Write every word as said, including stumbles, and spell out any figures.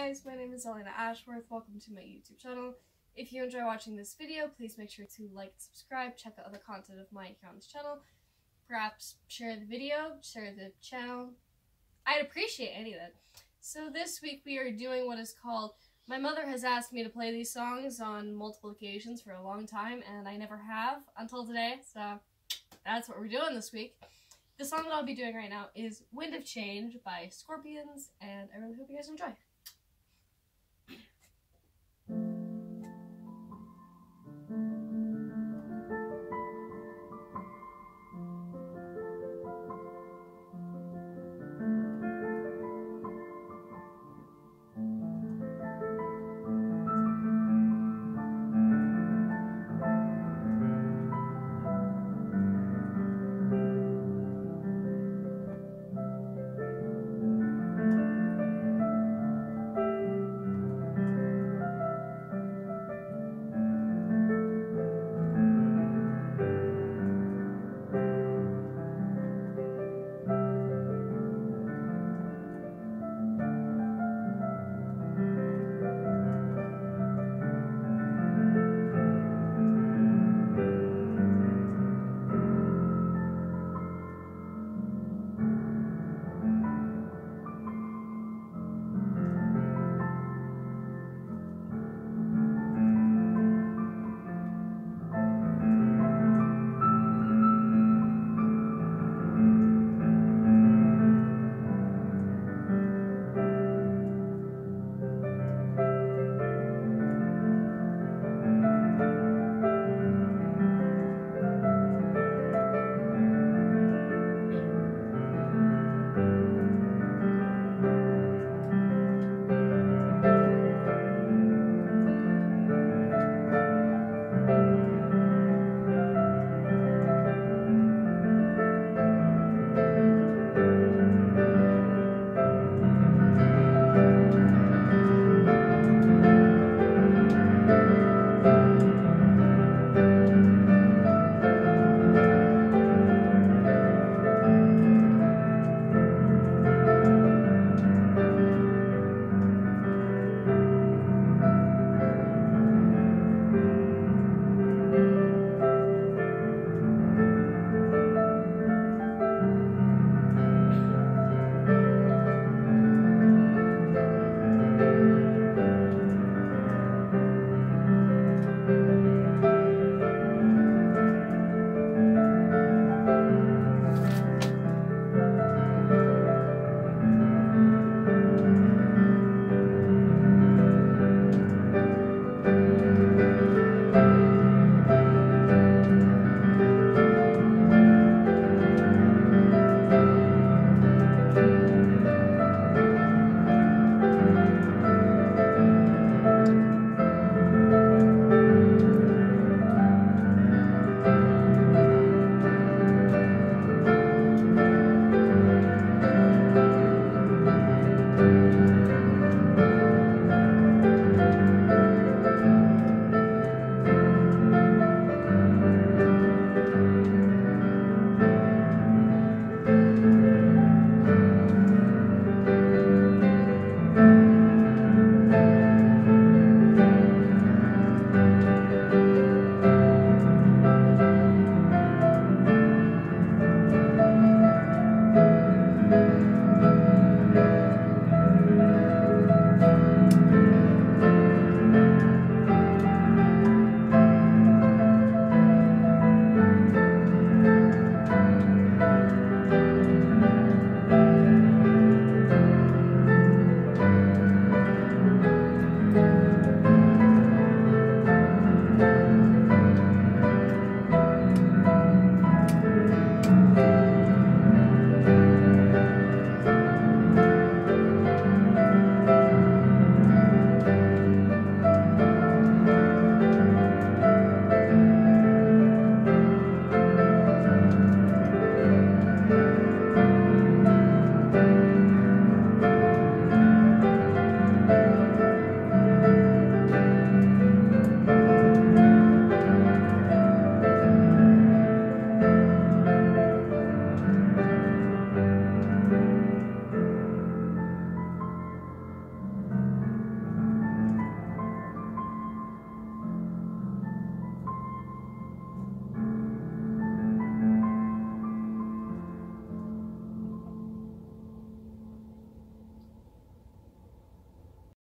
guys, my name is Alayna Ashworth. Welcome to my YouTube channel. If you enjoy watching this video, please make sure to like and subscribe, check out other content of mine here on this channel. Perhaps share the video, share the channel. I'd appreciate any of it. So this week we are doing what is called, my mother has asked me to play these songs on multiple occasions for a long time, and I never have until today, so that's what we're doing this week. The song that I'll be doing right now is Wind of Change by Scorpions, and I really hope you guys enjoy.